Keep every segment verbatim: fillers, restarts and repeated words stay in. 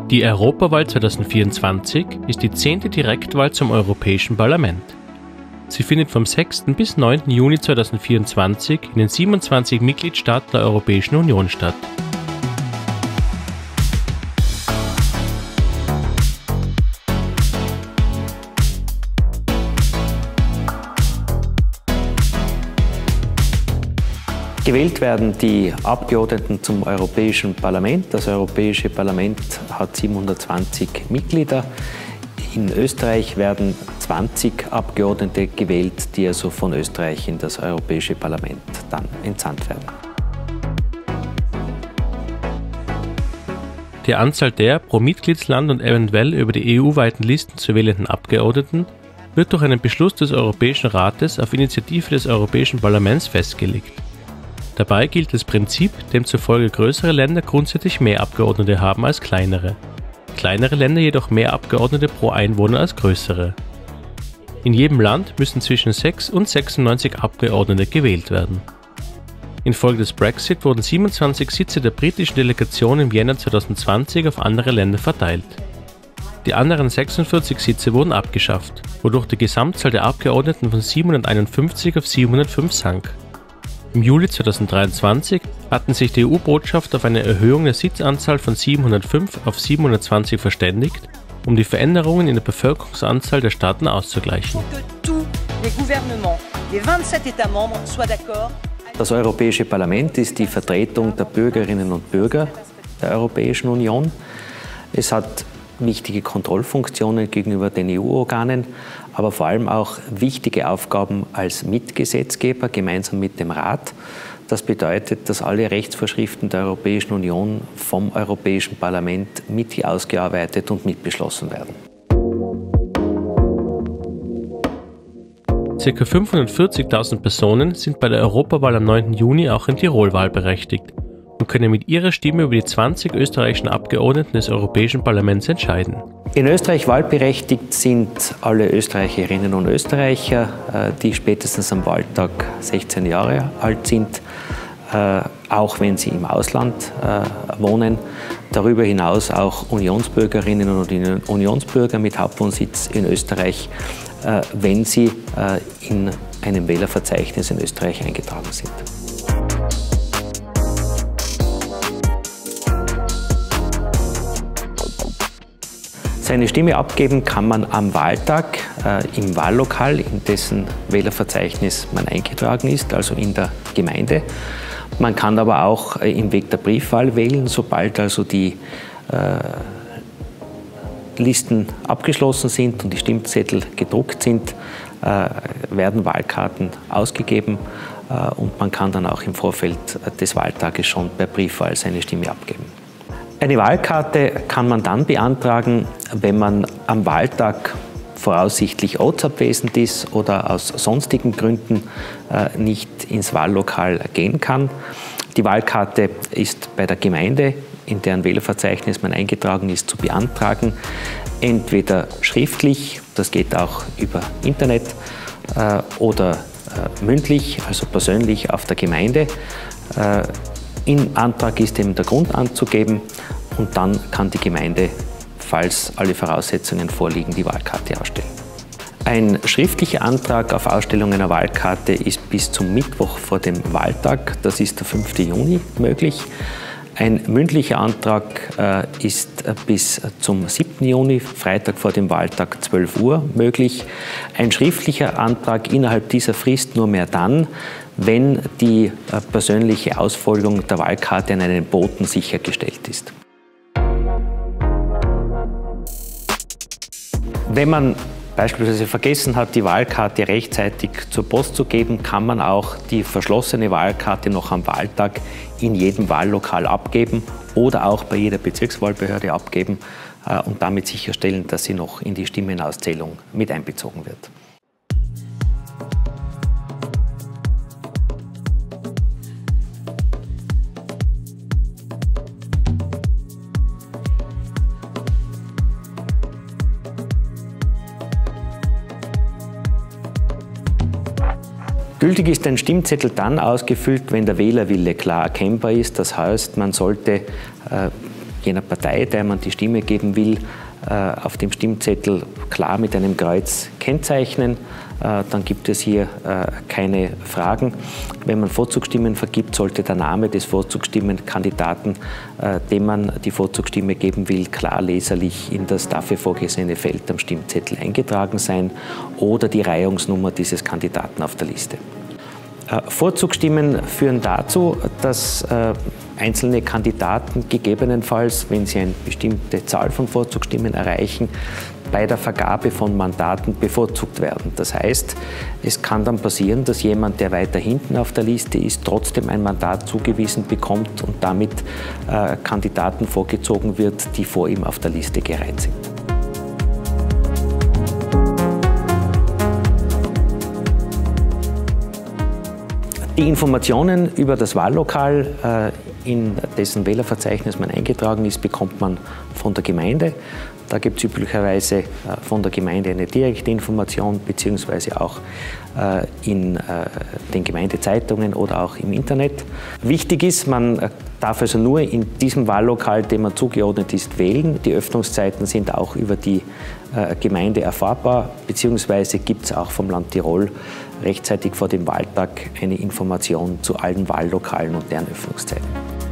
Die Europawahl zweitausendvierundzwanzig ist die zehnte Direktwahl zum Europäischen Parlament. Sie findet vom sechsten bis neunten Juni zweitausendvierundzwanzig in den siebenundzwanzig Mitgliedstaaten der Europäischen Union statt. Gewählt werden die Abgeordneten zum Europäischen Parlament. Das Europäische Parlament hat siebenhundertzwanzig Mitglieder. In Österreich werden zwanzig Abgeordnete gewählt, die also von Österreich in das Europäische Parlament dann entsandt werden. Die Anzahl der pro Mitgliedsland und eventuell über die E U-weiten Listen zu wählenden Abgeordneten wird durch einen Beschluss des Europäischen Rates auf Initiative des Europäischen Parlaments festgelegt. Dabei gilt das Prinzip, demzufolge größere Länder grundsätzlich mehr Abgeordnete haben als kleinere, kleinere Länder jedoch mehr Abgeordnete pro Einwohner als größere. In jedem Land müssen zwischen sechs und sechsundneunzig Abgeordnete gewählt werden. Infolge des Brexit wurden siebenundzwanzig Sitze der britischen Delegation im Jänner zweitausendzwanzig auf andere Länder verteilt. Die anderen sechsundvierzig Sitze wurden abgeschafft, wodurch die Gesamtzahl der Abgeordneten von siebenhunderteinundfünfzig auf siebenhundertfünf sank. Im Juli zweitausenddreiundzwanzig hatten sich die E U-Botschaft auf eine Erhöhung der Sitzanzahl von siebenhundertfünf auf siebenhundertzwanzig verständigt, um die Veränderungen in der Bevölkerungsanzahl der Staaten auszugleichen. Das Europäische Parlament ist die Vertretung der Bürgerinnen und Bürger der Europäischen Union. Es hat wichtige Kontrollfunktionen gegenüber den E U-Organen, aber vor allem auch wichtige Aufgaben als Mitgesetzgeber gemeinsam mit dem Rat. Das bedeutet, dass alle Rechtsvorschriften der Europäischen Union vom Europäischen Parlament mit ausgearbeitet und mitbeschlossen werden. Circa fünfhundertvierzigtausend Personen sind bei der Europawahl am neunten Juni auch in Tirol wahlberechtigt und können mit ihrer Stimme über die zwanzig österreichischen Abgeordneten des Europäischen Parlaments entscheiden. In Österreich wahlberechtigt sind alle Österreicherinnen und Österreicher, die spätestens am Wahltag sechzehn Jahre alt sind, auch wenn sie im Ausland wohnen. Darüber hinaus auch Unionsbürgerinnen und Unionsbürger mit Hauptwohnsitz in Österreich, wenn sie in einem Wählerverzeichnis in Österreich eingetragen sind. Seine Stimme abgeben kann man am Wahltag äh, im Wahllokal, in dessen Wählerverzeichnis man eingetragen ist, also in der Gemeinde. Man kann aber auch äh, im Weg der Briefwahl wählen, sobald also die äh, Listen abgeschlossen sind und die Stimmzettel gedruckt sind, äh, werden Wahlkarten ausgegeben äh, und man kann dann auch im Vorfeld des Wahltages schon per Briefwahl seine Stimme abgeben. Eine Wahlkarte kann man dann beantragen, wenn man am Wahltag voraussichtlich ortsabwesend ist oder aus sonstigen Gründen äh, nicht ins Wahllokal gehen kann. Die Wahlkarte ist bei der Gemeinde, in deren Wählerverzeichnis man eingetragen ist, zu beantragen. Entweder schriftlich, das geht auch über Internet, äh, oder äh, mündlich, also persönlich auf der Gemeinde. Äh, Im Antrag ist eben der Grund anzugeben und dann kann die Gemeinde, falls alle Voraussetzungen vorliegen, die Wahlkarte ausstellen. Ein schriftlicher Antrag auf Ausstellung einer Wahlkarte ist bis zum Mittwoch vor dem Wahltag, das ist der fünfte Juni, möglich. Ein mündlicher Antrag äh, ist bis zum siebten Juni, Freitag vor dem Wahltag, zwölf Uhr, möglich. Ein schriftlicher Antrag innerhalb dieser Frist nur mehr dann, wenn die äh, persönliche Ausfüllung der Wahlkarte an einen Boten sichergestellt ist. Wenn man beispielsweise vergessen hat, die Wahlkarte rechtzeitig zur Post zu geben, kann man auch die verschlossene Wahlkarte noch am Wahltag in jedem Wahllokal abgeben oder auch bei jeder Bezirkswahlbehörde abgeben äh, und damit sicherstellen, dass sie noch in die Stimmenauszählung mit einbezogen wird. Gültig ist ein Stimmzettel dann ausgefüllt, wenn der Wählerwille klar erkennbar ist. Das heißt, man sollte äh, jener Partei, der man die Stimme geben will, auf dem Stimmzettel klar mit einem Kreuz kennzeichnen. Dann gibt es hier keine Fragen. Wenn man Vorzugsstimmen vergibt, sollte der Name des Vorzugsstimmenkandidaten, dem man die Vorzugsstimme geben will, klar leserlich in das dafür vorgesehene Feld am Stimmzettel eingetragen sein oder die Reihungsnummer dieses Kandidaten auf der Liste. Vorzugsstimmen führen dazu, dass einzelne Kandidaten gegebenenfalls, wenn sie eine bestimmte Zahl von Vorzugsstimmen erreichen, bei der Vergabe von Mandaten bevorzugt werden. Das heißt, es kann dann passieren, dass jemand, der weiter hinten auf der Liste ist, trotzdem ein Mandat zugewiesen bekommt und damit äh, Kandidaten vorgezogen wird, die vor ihm auf der Liste gereiht sind. Die Informationen über das Wahllokal, in dessen Wählerverzeichnis man eingetragen ist, bekommt man von der Gemeinde. Da gibt es üblicherweise von der Gemeinde eine direkte Information, beziehungsweise auch in den Gemeindezeitungen oder auch im Internet. Wichtig ist, man darf also nur in diesem Wahllokal, dem man zugeordnet ist, wählen. Die Öffnungszeiten sind auch über die Gemeinde erfahrbar, beziehungsweise gibt es auch vom Land Tirol rechtzeitig vor dem Wahltag eine Information zu allen Wahllokalen und deren Öffnungszeiten.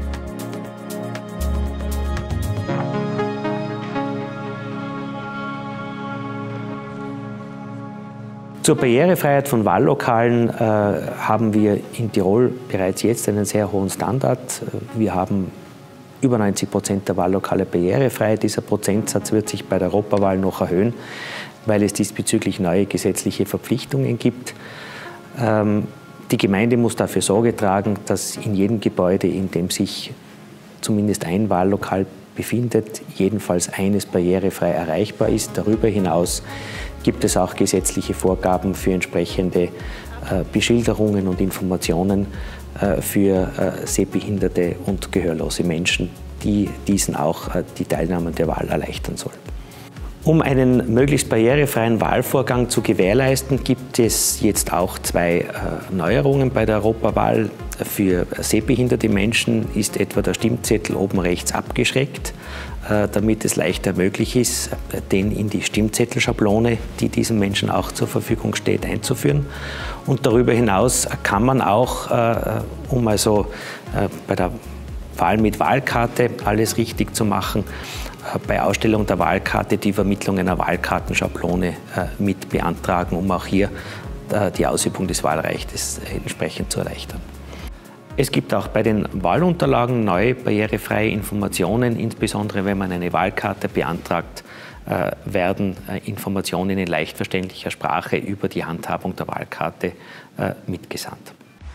Zur Barrierefreiheit von Wahllokalen äh, haben wir in Tirol bereits jetzt einen sehr hohen Standard. Wir haben über neunzig Prozent der Wahllokale barrierefrei. Dieser Prozentsatz wird sich bei der Europawahl noch erhöhen, weil es diesbezüglich neue gesetzliche Verpflichtungen gibt. Ähm, die Gemeinde muss dafür Sorge tragen, dass in jedem Gebäude, in dem sich zumindest ein Wahllokal befindet, jedenfalls eines barrierefrei erreichbar ist. Darüber hinaus gibt es auch gesetzliche Vorgaben für entsprechende äh, Beschilderungen und Informationen äh, für äh, sehbehinderte und gehörlose Menschen, die diesen auch äh, die Teilnahme der Wahl erleichtern sollen. Um einen möglichst barrierefreien Wahlvorgang zu gewährleisten, gibt es jetzt auch zwei äh, Neuerungen bei der Europawahl. Für sehbehinderte Menschen ist etwa der Stimmzettel oben rechts abgeschrägt, äh, damit es leichter möglich ist, den in die Stimmzettelschablone, die diesen Menschen auch zur Verfügung steht, einzuführen. Und darüber hinaus kann man auch, äh, um also äh, bei der Wahl mit Wahlkarte alles richtig zu machen, bei Ausstellung der Wahlkarte die Übermittlung einer Wahlkartenschablone äh, mit beantragen, um auch hier äh, die Ausübung des Wahlrechts entsprechend zu erleichtern. Es gibt auch bei den Wahlunterlagen neue barrierefreie Informationen, insbesondere wenn man eine Wahlkarte beantragt, äh, werden äh, Informationen in leicht verständlicher Sprache über die Handhabung der Wahlkarte äh, mitgesandt.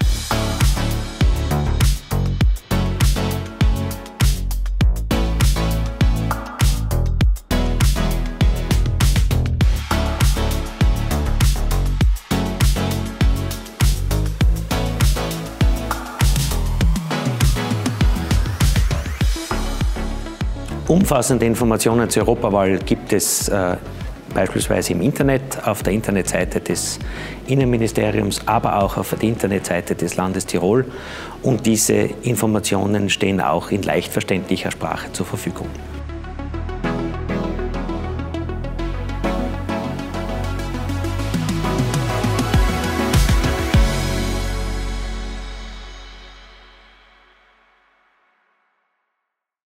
Umfassende Informationen zur Europawahl gibt es äh, beispielsweise im Internet, auf der Internetseite des Innenministeriums, aber auch auf der Internetseite des Landes Tirol. Und diese Informationen stehen auch in leicht verständlicher Sprache zur Verfügung.